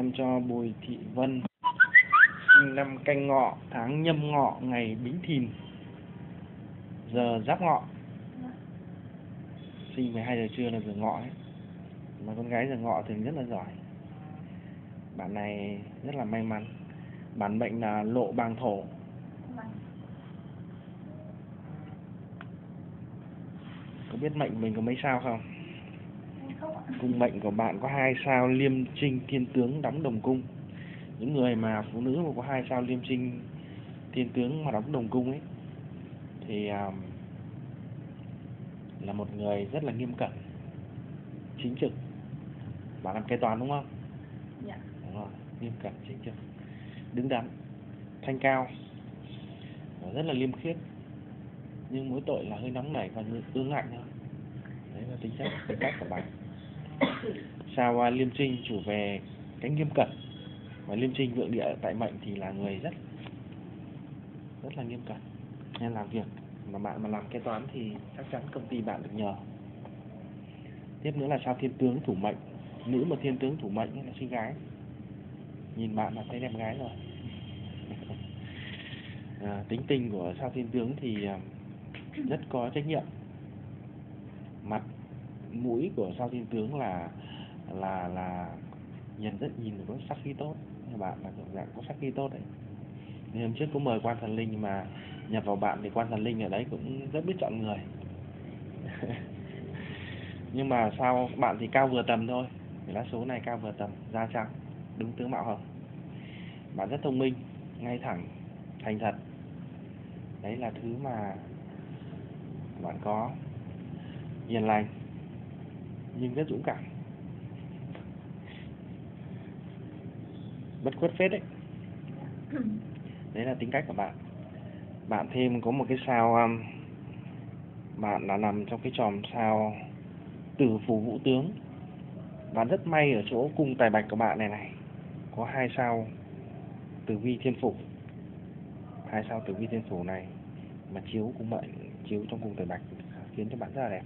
con cho Bùi Thị Vân, sinh năm Canh Ngọ, tháng Nhâm Ngọ, ngày Bính Thìn, giờ Giáp Ngọ. Sinh 12 giờ trưa là giờ Ngọ ấy. Mà con gái giờ Ngọ thường rất là giỏi. Bạn này rất là may mắn. Bản mệnh là Lộ Bàng Thổ. Có biết mệnh mình có mấy sao không? Cung mệnh của bạn có 2 sao Liêm Trinh Thiên Tướng đóng đồng cung. Những người mà phụ nữ mà có 2 sao Liêm Trinh Thiên Tướng mà đóng đồng cung ấy thì là một người rất là nghiêm cẩn, chính trực. Bạn làm kế toán đúng không? Dạ. Đúng rồi, nghiêm cẩn, chính trực, đứng đắn, thanh cao, và rất là liêm khiết. Nhưng mỗi tội là hơi nóng nảy và ương ngạnh thôi. Đấy là tính cách của bạn. Sao Liêm Trinh chủ về cái nghiêm cẩn, và Liêm Trinh vượng địa tại mệnh thì là người rất là nghiêm cẩn, nên làm việc mà bạn mà làm kế toán thì chắc chắn công ty bạn được nhờ. Tiếp nữa là sao Thiên Tướng thủ mệnh. Nữ mà Thiên Tướng thủ mệnh là sinh gái, nhìn bạn là thấy đẹp gái rồi. Tính tình của sao Thiên Tướng thì rất có trách nhiệm. Mặt mũi của sao Thiên Tướng là nhìn có sắc khí tốt. Bạn là dạng có sắc khí tốt đấy. Nên hôm trước có mời quan thần linh mà nhập vào bạn thì quan thần linh ở đấy cũng rất biết chọn người. Nhưng mà sao bạn thì cao vừa tầm thôi. Cái lá số này cao vừa tầm, da trắng, đúng tướng mạo hồng. Bạn rất thông minh, ngay thẳng, thành thật. Đấy là thứ mà bạn có. Hiền lành nhưng rất dũng cảm, bất khuất phết đấy. Đấy là tính cách của bạn. Bạn thêm có một cái sao, bạn là nằm trong cái chòm sao Tử Phủ Vũ Tướng. Bạn rất may ở chỗ cung tài bạch của bạn này có 2 sao Tử Vi Thiên Phủ. 2 sao Tử Vi Thiên Phủ này mà chiếu cung mệnh, chiếu trong cung tài bạch khiến cho bạn rất là đẹp.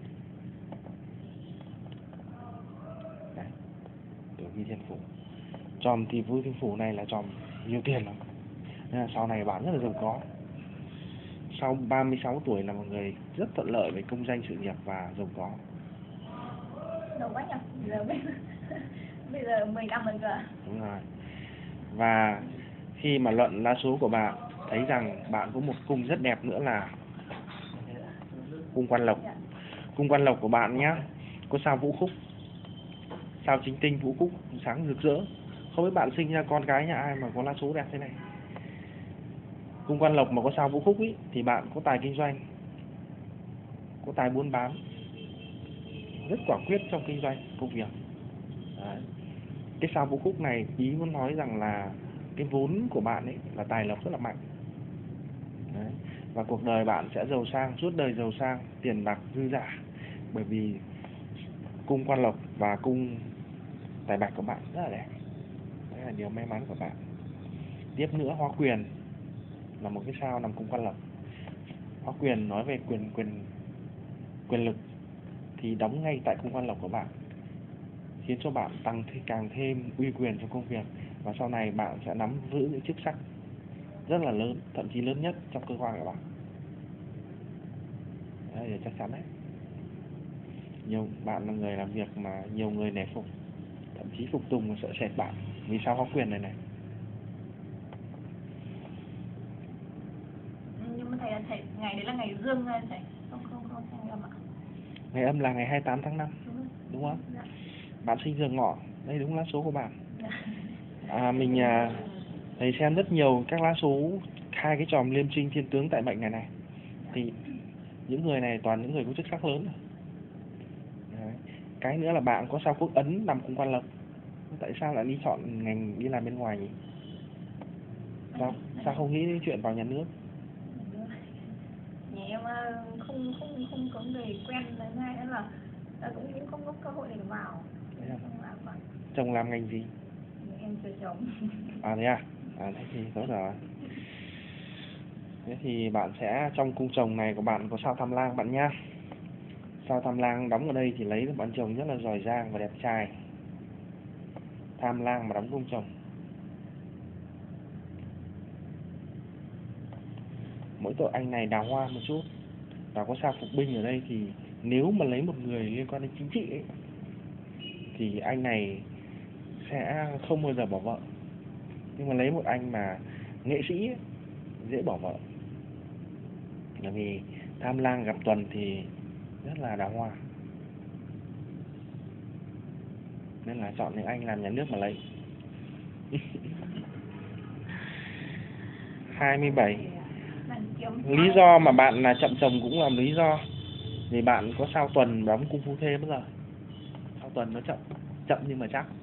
Đấy, Tử Vi Thiên Phủ. Chòm Tử Vi Thiên Phủ này là chòm nhiều tiền lắm. Nên là sau này bạn rất là giàu có. Sau 36 tuổi là một người rất thuận lợi về công danh sự nghiệp và giàu có. Đâu quá nhỉ? Bây giờ 15 rồi cơ. Đúng rồi. Và khi mà luận lá số của bạn thấy rằng bạn có một cung rất đẹp nữa là cung Quan Lộc. Cung Quan Lộc của bạn nhá, có sao Vũ Khúc, sao Chính Tinh Vũ Khúc sáng rực rỡ. Không biết bạn sinh ra con gái nhà ai mà có lá số đẹp thế này. Cung Quan Lộc mà có sao Vũ Khúc ý, thì bạn có tài kinh doanh, có tài buôn bán, rất quả quyết trong kinh doanh công việc. Đấy. Cái sao Vũ Khúc này ý muốn nói rằng là cái vốn của bạn ấy là tài lộc rất là mạnh. Đấy. Và cuộc đời bạn sẽ giàu sang, suốt đời giàu sang, tiền bạc dư dả, bởi vì cung Quan Lộc và cung tài bạch của bạn rất là đẹp. Đấy là điều may mắn của bạn. Tiếp nữa, Hoa Quyền là một cái sao nằm cung Quan Lộc. Hoa Quyền nói về quyền lực thì đóng ngay tại cung Quan Lộc của bạn, khiến cho bạn càng thêm uy quyền trong công việc, và sau này bạn sẽ nắm giữ những chức sắc rất là lớn, thậm chí lớn nhất trong cơ quan của bạn. Đấy là chắc chắn đấy. Bạn là người làm việc mà nhiều người nể phục, thậm chí phục tùng và sợ sệt bạn vì sao Hoa Quyền này. Nhưng mà thầy ngày đấy là ngày dương hay thầy? Không ngày âm ạ. Ngày âm là ngày 28 tháng 5. Đúng không? Dạ. Bạn sinh giờ Ngọ, đây đúng lá số của bạn. Dạ. Thầy xem rất nhiều các lá số 2 cái chòm Liêm Trinh Thiên Tướng tại mệnh này thì những người này toàn những người có chức sắc lớn. Đấy. Cái nữa là bạn có sao Quốc Ấn nằm cung Quan Lộc. Tại sao lại đi chọn ngành đi làm bên ngoài nhỉ? Sao không nghĩ đến chuyện vào nhà nước? Nhà em không có người quen, thứ hai nữa là cũng không có cơ hội để vào. Chồng làm ngành gì? Em chưa chồng. Thế à? Thế thì tốt rồi. Thế thì bạn sẽ trong cung chồng này của bạn có sao Tham Lang bạn nhá. Sao Tham Lang đóng ở đây thì lấy được bạn chồng rất là giỏi giang và đẹp trai. tham lang mà đóng cung chồng. Mỗi tội anh này đào hoa một chút, và có sao phục binh ở đây thì nếu mà lấy một người liên quan đến chính trị ấy, thì anh này sẽ không bao giờ bỏ vợ. Nhưng mà lấy một anh mà nghệ sĩ ấy, dễ bỏ vợ. Bởi vì tham lang gặp tuần thì rất là đào hoa. Nên là chọn những anh làm nhà nước mà lấy. 27. Lý do mà bạn là chậm chồng cũng là lý do. Vì bạn có sao tuần đóng cung phu thê bất giờ. Sao tuần nó chậm nhưng mà chắc.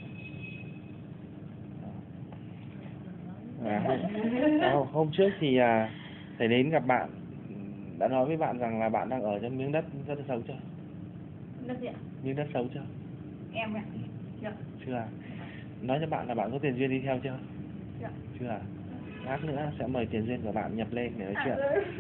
Hôm trước thì thầy đến gặp bạn, đã nói với bạn rằng là bạn đang ở trong miếng đất rất là xấu chưa? Đất gì ạ? Miếng đất xấu chưa? Em ạ. Chưa. Chưa à? Nói cho bạn là bạn có tiền duyên đi theo chưa? Chưa. Chưa à? Lát nữa sẽ mời tiền duyên của bạn nhập lên để nói chuyện.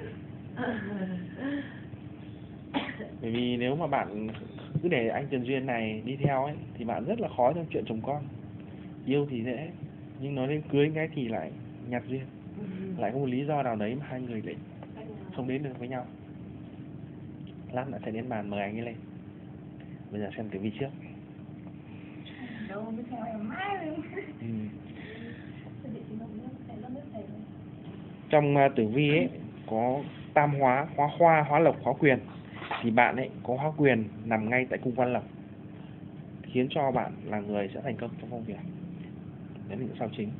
Bởi vì nếu mà bạn cứ để anh tiền duyên này đi theo ấy thì bạn rất là khó trong chuyện chồng con. Yêu thì dễ, nhưng nói đến cưới cái thì lại nhạt duyên. Lại có một lý do nào đấy mà hai người lại không đến được với nhau. Lát nữa sẽ đến bàn mời anh ấy lên. Bây giờ xem tử vi trước. Đâu mới theo em mãi. Trong tử vi ấy có tam hóa, hóa khoa, hóa lộc, hóa quyền. Thì bạn ấy có hóa quyền nằm ngay tại cung quan lộc, khiến cho bạn là người sẽ thành công trong công việc. Đấy là những sao chính.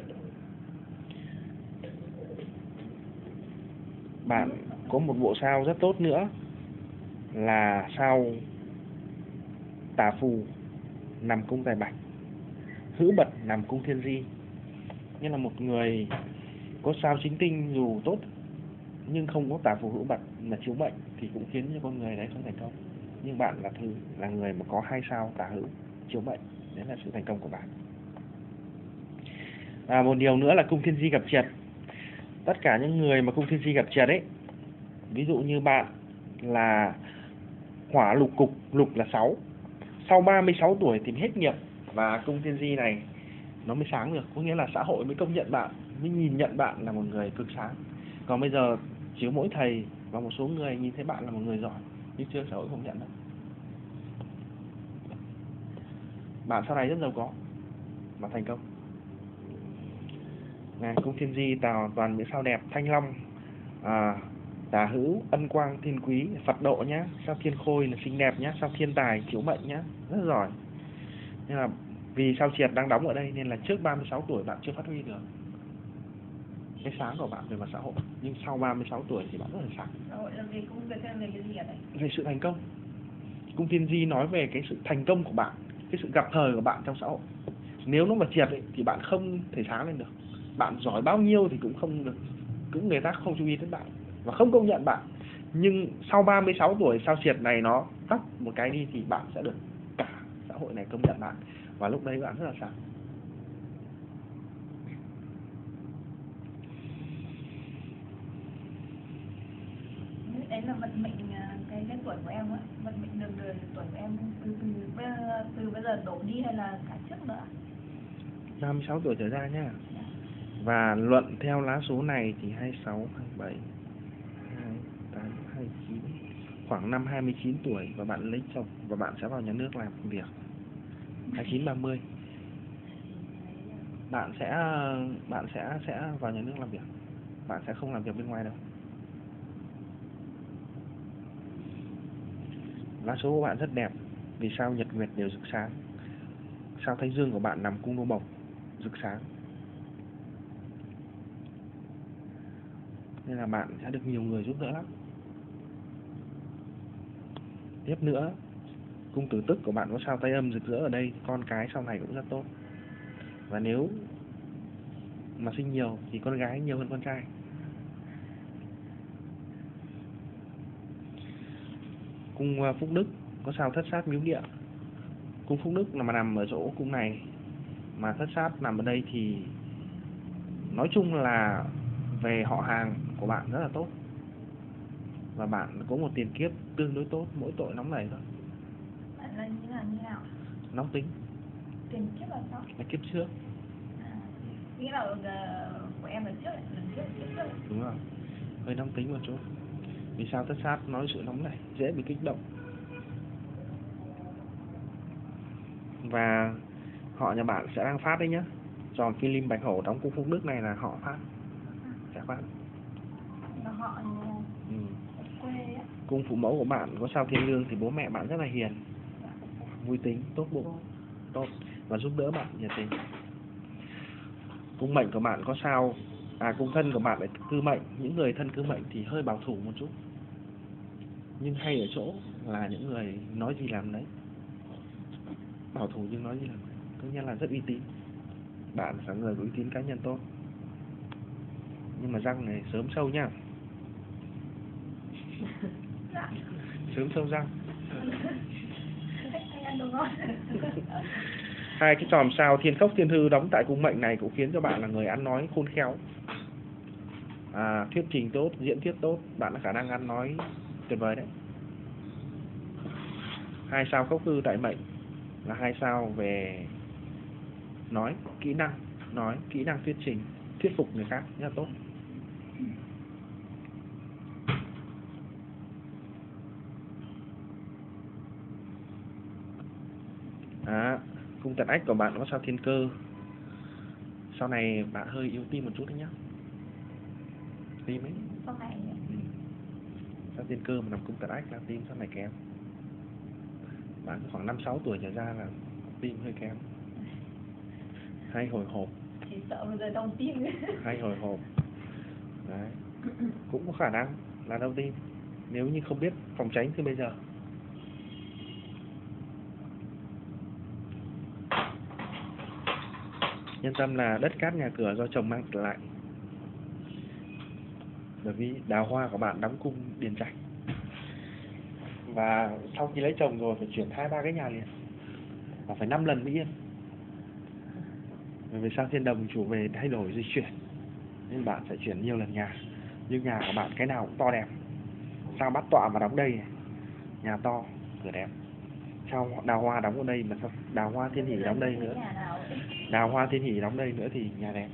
Bạn có một bộ sao rất tốt nữa là sao Tả Phù nằm cung Tài Bạch, Hữu Bật nằm cung Thiên Di. Như là một người có sao chính tinh dù tốt nhưng không có Tả Phù Hữu Bật mà chiếu mệnh thì cũng khiến cho con người đấy không thành công. Nhưng bạn là người mà có hai sao Tả Hữu chiếu mệnh, đấy là sự thành công của bạn. Một điều nữa là cung Thiên Di gặp triệt. Tất cả những người mà cung Thiên Di gặp triệt ấy, ví dụ như bạn là hỏa lục cục, lục là 6, sau 36 tuổi thì hết nghiệp và cung Thiên Di này nó mới sáng được, có nghĩa là xã hội mới công nhận bạn, mới nhìn nhận bạn là một người cực sáng. Còn bây giờ chiếu mỗi thầy và một số người nhìn thấy bạn là một người giỏi nhưng chưa xã hội công nhận đâu. Bạn sau này rất giàu có mà thành công. Này, cung Thiên Di toàn những sao đẹp: Thanh Long, Tả Hữu, Ân Quang, Thiên Quý, Phật Độ nhá, sao Thiên Khôi là xinh đẹp nhá, sao Thiên Tài chiếu mệnh nhá, rất giỏi. Nên là vì sao triệt đang đóng ở đây nên là trước 36 tuổi bạn chưa phát huy được cái sáng của bạn về mặt xã hội, nhưng sau 36 tuổi thì bạn rất là sáng. Xã hội là về công việc hay về cái gì ở đây? Về sự thành công. Cung Thiên Di nói về cái sự thành công của bạn, cái sự gặp thời của bạn trong xã hội. Nếu nó mà triệt ấy, thì bạn không thể sáng lên được. Bạn giỏi bao nhiêu thì cũng không được, cũng người ta không chú ý đến bạn và không công nhận bạn. Nhưng sau 36 tuổi sao triệt này nó tắt một cái đi thì bạn sẽ được cả xã hội này công nhận bạn, và lúc đấy bạn rất là sáng. Đấy là vận mệnh cái tuổi của em á, vận mệnh đường đời tuổi của em từ bây giờ đổ đi hay là cả trước nữa? 36 tuổi trở ra nhá. Và luận theo lá số này thì 26, 27, 28, 29, khoảng năm 29 tuổi và bạn lấy chồng và bạn sẽ vào nhà nước làm việc. 29, 30 bạn sẽ vào nhà nước làm việc. Bạn sẽ không làm việc bên ngoài đâu. Lá số của bạn rất đẹp vì sao nhật nguyệt đều rực sáng. Sao Thái Dương của bạn nằm cung Đô Mộc, rực sáng. Nên là bạn sẽ được nhiều người giúp đỡ lắm. Tiếp nữa, cung Tử Tức của bạn có sao Tây Âm rực rỡ ở đây, con cái sau này cũng rất tốt. Và nếu mà sinh nhiều thì con gái nhiều hơn con trai. Cung Phúc Đức có sao Thất Sát Miếu Địa. Cung Phúc Đức mà nằm ở chỗ cung này mà Thất Sát nằm ở đây thì nói chung là về họ hàng của bạn rất là tốt. Và bạn có một tiền kiếp tương đối tốt, mỗi tội nóng nảy thôi. Bạn là như nào? Nóng tính. tiền kiếp là sao? là kiếp trước. Nghĩa là của em lần trước, kiếp trước. Đúng rồi, hơi nóng tính một chút. Vì sao thất sát nói sự nóng này, dễ bị kích động. Và họ nhà bạn sẽ đang phát đấy nhá. Tròn Kim Lim Bạch Hổ đóng cung Phúc Đức này là họ phát. Sẽ phát. Là họ quê á. Cung phụ mẫu của bạn có sao Thiên Lương thì bố mẹ bạn rất là hiền, vui tính, tốt bụng, tốt và giúp đỡ bạn nhiệt tình. Cung mệnh của bạn có sao cung thân của bạn lại cư mệnh, những người thân cư mệnh thì hơi bảo thủ một chút, nhưng hay ở chỗ là những người nói gì làm đấy, bảo thủ nhưng nói gì làm đấy, có nghĩa là rất uy tín. Bạn là người có uy tín cá nhân tốt, nhưng mà răng này sớm sâu nhá. Sớm sâu răng. Hai cái chòm sao Thiên Khốc Thiên Hư đóng tại cung mệnh này cũng khiến cho bạn là người ăn nói khôn khéo, thuyết trình tốt, diễn thuyết tốt, bạn có khả năng ăn nói tuyệt vời đấy. Hai sao Khốc Hư tại mệnh là hai sao về nói kỹ năng thuyết trình, thuyết phục người khác rất là tốt. Cung Tận Ách của bạn có sao Thiên Cơ. Sau này bạn hơi yếu tim một chút đấy nhá. Tim ấy. Sau này. Sao Thiên Cơ mà nằm cung Tận Ách là tim sau này kém. Bạn khoảng 5-6 tuổi trở ra là tim hơi kém. Hay hồi hộp. Chỉ sợ bây giờ đau tim. Hay hồi hộp. Đấy. Cũng có khả năng là đau tim nếu như không biết phòng tránh từ bây giờ. Yên tâm là đất cát nhà cửa do chồng mang lại. Bởi vì đào hoa của bạn đóng cung Điền Trạch. Và sau khi lấy chồng rồi phải chuyển 2-3 cái nhà liền. Và phải 5 lần mới yên. Bởi vì sao Thiên Đồng chủ về thay đổi di chuyển, nên bạn sẽ chuyển nhiều lần nhà. Nhưng nhà của bạn cái nào cũng to đẹp. Sao Bát Tọa mà đóng đây này, nhà to, cửa đẹp. Sao Đào Hoa đóng ở đây mà sao Đào Hoa Thiên Hỷ đóng đây nữa, Đào Hoa Thiên Hỷ đóng đây nữa thì nhà đẹp.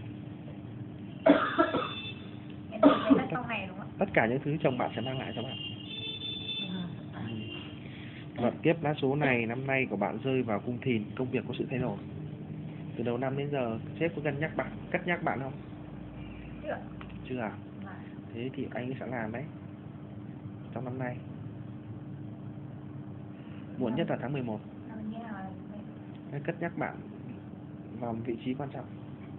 Tất cả những thứ chồng bạn sẽ mang lại cho bạn. Vận kiếp lá số này năm nay của bạn rơi vào cung Thìn, công việc có sự thay đổi. Từ đầu năm đến giờ sếp có cất nhắc bạn không? Chưa à? Thế thì anh sẽ làm đấy trong năm nay. Muộn nhất là tháng 11. Cất nhắc bạn vào một vị trí quan trọng.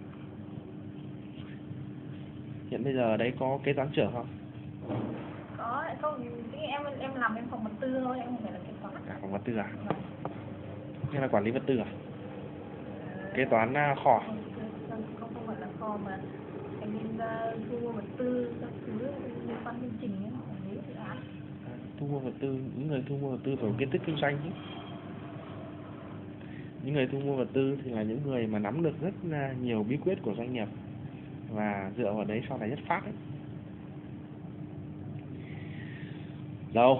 Hiện bây giờ đấy có kế toán trưởng không? Có, không, em làm bên phòng vật tư thôi, em không phải là kế toán. Phòng vật tư à? Hay là quản lý vật tư à? Kế toán kho. Không phải là kho mà anh em thu mua vật tư, các thứ liên quan chương trình ấy, họ lấy dự án. Thu mua vật tư, những người thu mua vật tư phải có kiến thức kinh doanh chứ. Những người thu mua vật tư thì là những người mà nắm được rất nhiều bí quyết của doanh nghiệp và dựa vào đấy sau này rất phát đấy. Đâu?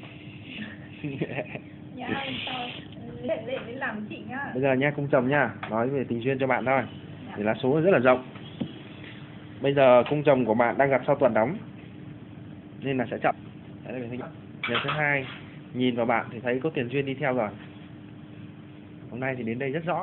Nhá, để làm chị nhá. Bây giờ nha, cung chồng nha, nói về tình duyên cho bạn thôi. Thì lá số rất là rộng. Bây giờ cung chồng của bạn đang gặp sao Tuần đóng, nên là sẽ chậm. Đấy là thứ nhất. Điều thứ hai, nhìn vào bạn thì thấy có tiền duyên đi theo rồi. Hôm nay thì đến đây rất rõ.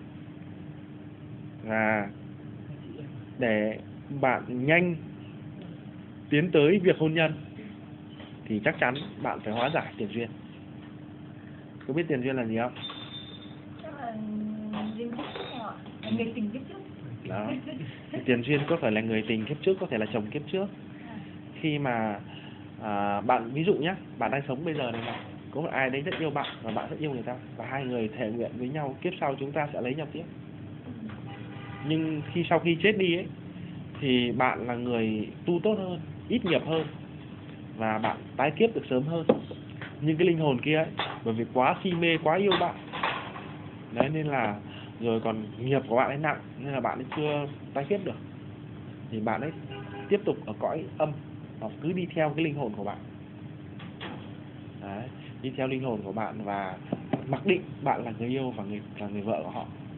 Và để bạn nhanh tiến tới việc hôn nhân thì chắc chắn bạn phải hóa giải tiền duyên. Có biết tiền duyên là gì không? Chắc là duyên kiếp trước nào ạ? Người tình kiếp trước. Đó. Tiền duyên có thể là người tình kiếp trước, có thể là chồng kiếp trước. Khi mà bạn, ví dụ nhé, bạn đang sống bây giờ này mà có một ai đấy rất yêu bạn và bạn rất yêu người ta, và hai người thề nguyện với nhau kiếp sau chúng ta sẽ lấy nhau tiếp. Nhưng sau khi chết đi ấy thì bạn là người tu tốt hơn, ít nghiệp hơn, và bạn tái kiếp được sớm hơn. Nhưng cái linh hồn kia ấy, bởi vì quá si mê, quá yêu bạn đấy, nên là rồi còn nghiệp của bạn ấy nặng, nên là bạn ấy chưa tái kiếp được, thì bạn ấy tiếp tục ở cõi âm và cứ đi theo cái linh hồn của bạn đấy, đi theo linh hồn của bạn và mặc định bạn là người yêu và là người vợ của họ.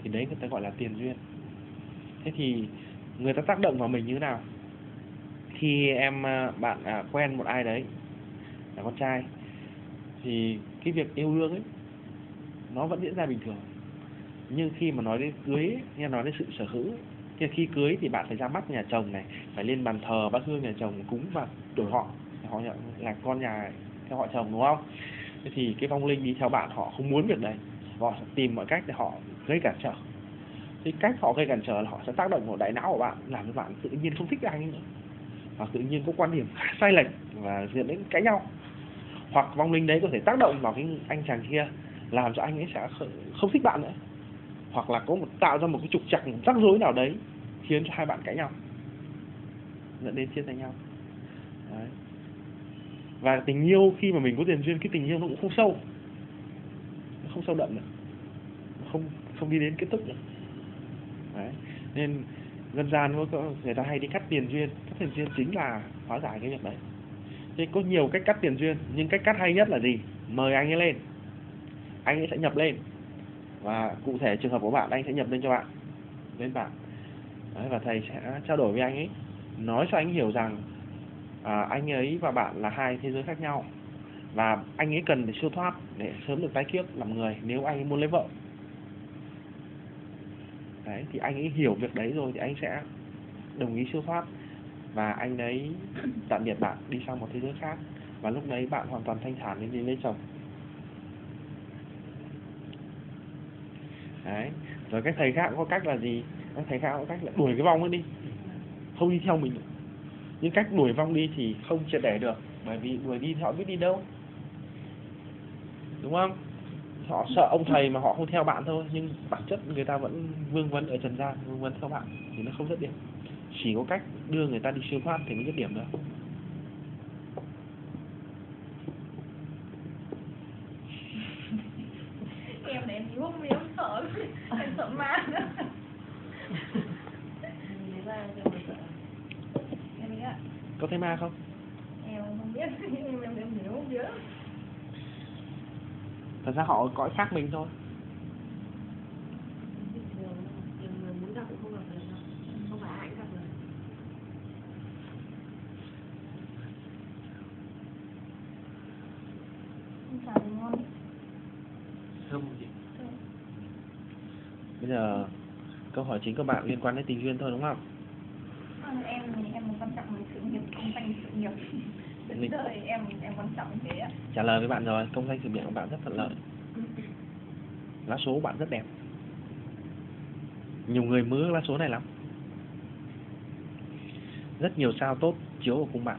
thì đấy người ta gọi là tiền duyên. Thế thì người ta tác động vào mình như thế nào? Khi bạn quen một ai đấy là con trai thì cái việc yêu đương ấy nó vẫn diễn ra bình thường. Nhưng khi mà nói đến cưới ấy, nghe nói đến sự sở hữu ấy, thì khi cưới thì bạn phải ra mắt nhà chồng này, phải lên bàn thờ bát hương nhà chồng cúng và đổi họ nhận là con nhà theo họ chồng, đúng không? Thế thì cái vong linh đi theo bạn họ không muốn việc đấy, họ sẽ tìm mọi cách để họ gây cản trở. Thì cách họ gây cản trở là họ sẽ tác động vào đại não của bạn, làm cho bạn tự nhiên không thích anh nữa, hoặc tự nhiên có quan điểm sai lệch và dẫn đến cãi nhau. Hoặc vong linh đấy có thể tác động vào cái anh chàng kia, làm cho anh ấy sẽ không thích bạn nữa, hoặc là tạo ra một cái trục trặc, một rắc rối nào đấy khiến cho hai bạn cãi nhau, dẫn đến chia tay nhau. Đấy. Và tình yêu khi mà mình có tiền duyên, cái tình yêu nó cũng không sâu, nó không sâu đậm nữa, không đi đến kết thúc nữa. Đấy. Nên dân gian người ta hay đi cắt tiền duyên. Cắt tiền duyên chính là hóa giải cái việc đấy. Thế có nhiều cách cắt tiền duyên, nhưng cách cắt hay nhất là gì? Mời anh ấy lên, anh ấy sẽ nhập lên, và cụ thể trường hợp của bạn, anh sẽ nhập lên cho bạn, lên bạn. Đấy, và thầy sẽ trao đổi với anh ấy, nói cho anh hiểu rằng anh ấy và bạn là hai thế giới khác nhau, và anh ấy cần để siêu thoát để sớm được tái kiếp làm người nếu anh ấy muốn lấy vợ. Đấy, thì anh ấy hiểu việc đấy rồi thì anh sẽ đồng ý siêu thoát, và anh ấy tạm biệt bạn đi sang một thế giới khác, và lúc đấy bạn hoàn toàn thanh thản đến lấy chồng. Đấy. Rồi các thầy khác có cách là gì? Các thầy khác có cách là đuổi cái vong ấy đi, không đi theo mình nữa. Nhưng cách đuổi vong đi thì không triệt để được, bởi vì đuổi đi thì họ biết đi đâu, đúng không? Họ sợ ông thầy mà họ không theo bạn thôi, nhưng bản chất người ta vẫn vương vấn ở trần gian, vương vấn theo bạn thì nó không dứt điểm. Chỉ có cách đưa người ta đi siêu thoát thì mới dứt điểm được. Em này em yếu em sợ, em sợ ma nữa. Em nghĩ ạ. Có thấy ma không? Em không biết, em hiểu không biết. Thật ra họ cõi khác mình thôi. Muốn gặp cũng không gặp được, không phải ai cũng gặp được. Chào thì ngon đấy. Không gì. Bây giờ câu hỏi chính của bạn liên quan đến tình duyên thôi, đúng không? Em quan trọng về sự nghiệp, công danh sự nghiệp. Đến đời em quan trọng thế ạ. Trả lời với bạn rồi, công danh sự nghiệp của bạn rất thuận lợi. Lá số của bạn rất đẹp. Nhiều người mơ lá số này lắm. Rất nhiều sao tốt chiếu vào cung bạn.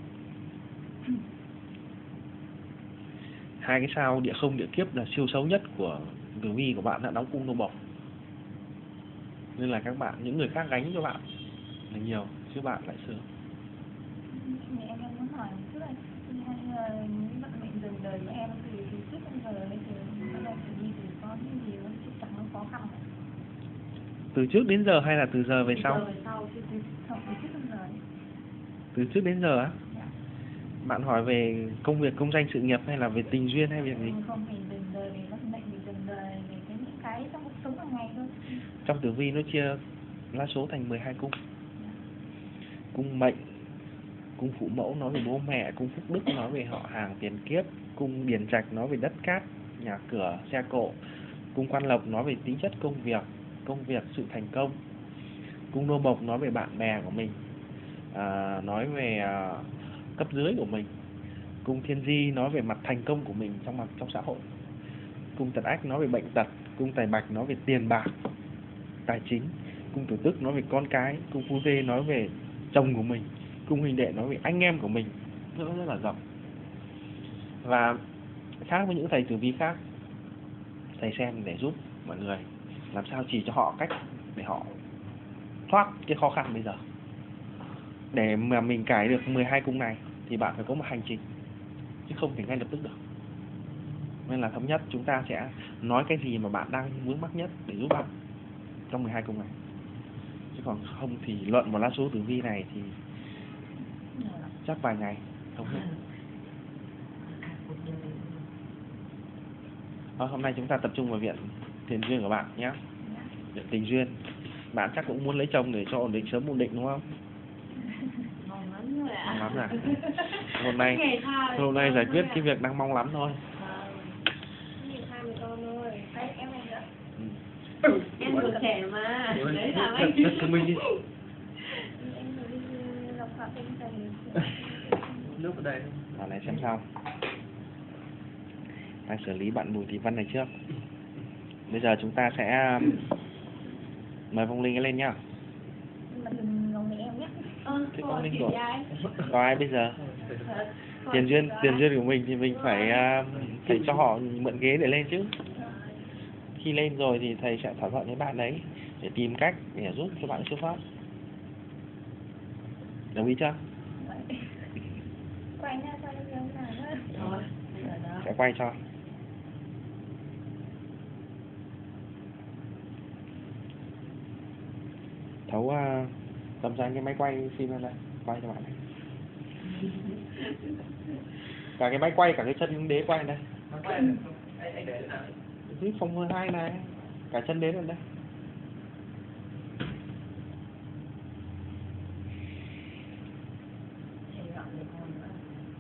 Hai cái sao địa không địa kiếp là siêu xấu nhất của tử vi của bạn đã đóng cung nô bộc. Nên là các bạn, những người khác gánh cho bạn là nhiều, chứ bạn lại sướng. Em muốn hỏi một chút này, những vận mệnh đường đời của em từ trước đến giờ hay từ bắt đầu từ đi từ có những gì nó trục trặc, nó khó khăn không? Từ trước đến giờ hay là từ giờ về sau? Từ sau, từ trước đến giờ. Từ trước đến giờ á? Dạ. Bạn hỏi về công việc, công danh sự nghiệp hay là về tình duyên hay việc gì? Không, về đường đời, về vận mệnh, về đường đời, về những cái trong cuộc sống hàng ngày thôi. Trong tử vi nó chia lá số thành 12 cung. Dạ. Cung mệnh, cung phụ mẫu nói về bố mẹ, cung phúc đức nói về họ hàng tiền kiếp, cung điền trạch nói về đất cát, nhà cửa, xe cộ, cung quan lộc nói về tính chất công việc, sự thành công, cung nô bộc nói về bạn bè của mình, nói về cấp dưới của mình, cung thiên di nói về mặt thành công của mình trong xã hội, cung tật ách nói về bệnh tật, cung tài bạch nói về tiền bạc, tài chính, cung tử tức nói về con cái, cung phu dê nói về chồng của mình, cung huỳnh đệ nói về anh em của mình, rất là rộng. Và khác với những thầy tử vi khác, thầy xem để giúp mọi người làm sao chỉ cho họ cách để họ thoát cái khó khăn bây giờ. Để mà mình cải được 12 cung này thì bạn phải có một hành trình, chứ không thể ngay lập tức được. Nên là thống nhất chúng ta sẽ nói cái gì mà bạn đang vướng mắc nhất để giúp bạn trong 12 cung này. Chứ còn không thì luận một lá số tử vi này thì chắc vài ngày không hết. Hôm nay chúng ta tập trung vào viện tiền duyên của bạn nhé. Tình duyên. Bạn chắc cũng muốn lấy chồng để cho ổn định, sớm ổn định đúng không? Mong lắm rồi ạ. Mong lắm à? Ngày tha Hôm nay con giải thôi quyết ạ. cái việc đang mong lắm thôi. Ngày tha với con thôi. Đấy, em này nữa. Em còn trẻ mà. Đấy là anh. Rất thông minh đi. Em mới đi lọc họ tinh thần. Nước ở đây. Vào này xem sau. Ta xử lý bạn Bùi Thị Vân này trước. Bây giờ chúng ta sẽ mời Phong Linh lên nhá. Nhưng mà đừng ngầu với em nhé. Thế con Linh chỉ rồi. ai? Có ai bây giờ? Tiền duyên của mình thì mình phải cho họ mượn ghế để lên chứ. Khi lên rồi thì thầy sẽ thỏa thuận với bạn đấy để tìm cách để giúp cho bạn xuất phát. Đồng ý chưa? Quay nha, sao em nào nữa. Rồi, bây giờ đó. Sẽ quay cho. Thấu cầm cho anh cái máy quay phim lên đây, quay cho bạn này. Cả cái máy quay, cả cái chân đế quay đây. Anh để thế nào? Cái phòng 2 này, cả chân đế lên đây. Thì gọi được con nữa.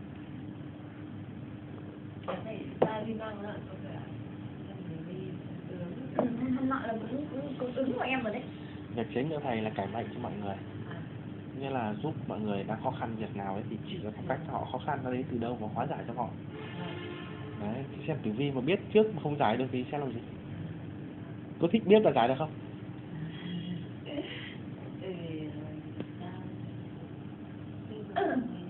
Em thấy ta đi năng nữa, có thể em đi tướng. Hôm nọ là cũng ứng của em rồi đấy. Việc chính của thầy là cải mệnh cho mọi người. Nghĩa là giúp mọi người đang khó khăn việc nào ấy thì chỉ cho cách họ khó khăn nó đến từ đâu và hóa giải cho họ. Đấy, xem tử vi mà biết trước mà không giải được thì sẽ làm gì? Có thích biết và giải được không? Ừ.